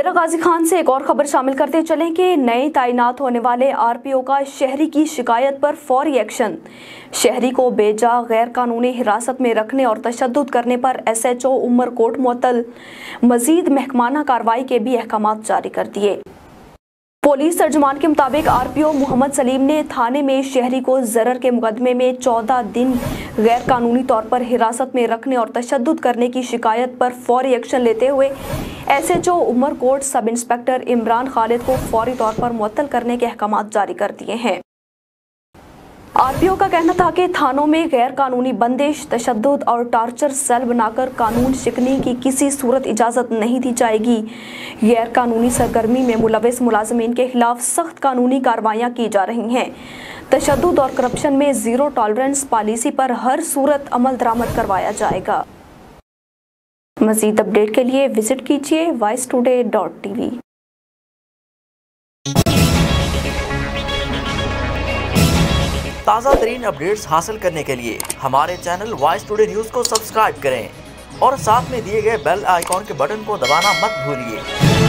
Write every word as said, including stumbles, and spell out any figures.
डेरा गाजी खान से एक और खबर शामिल करते चलें कि नए तैनात होने वाले आरपीओ का शहरी की शिकायत पर फौरी एक्शन। शहरी को बेजा गैर कानूनी हिरासत में रखने और तशद्दुद करने पर एसएचओ उमरकोट मुअत्तल। मजीद महकमाना कार्रवाई के भी अहकाम जारी कर दिए। पुलिस तर्जुमान के मुताबिक आरपीओ मोहम्मद सलीम ने थाने में शहरी को जरर के मुकदमे में चौदह दिन गैर कानूनी तौर पर हिरासत में रखने और तशद्दुद करने की शिकायत पर फौरी एक्शन लेते हुए SHO Umarkot sub inspector Imran Khalid को फौरी तौर पर मुअत्तल करने के अहकाम जारी कर दिए हैं। आरपीओ का कहना था कि थानों में गैर कानूनी बंदिश, तशद्दुद और टार्चर सेल बनाकर कानून शिकनी की किसी सूरत इजाज़त नहीं दी जाएगी। गैर कानूनी सरगर्मी में मुलविस मुलाजमीन के खिलाफ सख्त कानूनी कार्रवाइयाँ की जा रही हैं। तशद्दुद और करप्शन में जीरो टॉलरेंस पॉलिसी पर हर सूरत अमल दरामद करवाया जाएगा। मज़ीद अपडेट के लिए विजिट कीजिए वाइस टुडे डॉट टीवी। ताज़ा तरीन अपडेट्स हासिल करने के लिए हमारे चैनल वॉइस टुडे न्यूज़ को सब्सक्राइब करें और साथ में दिए गए बेल आइकॉन के बटन को दबाना मत भूलिए।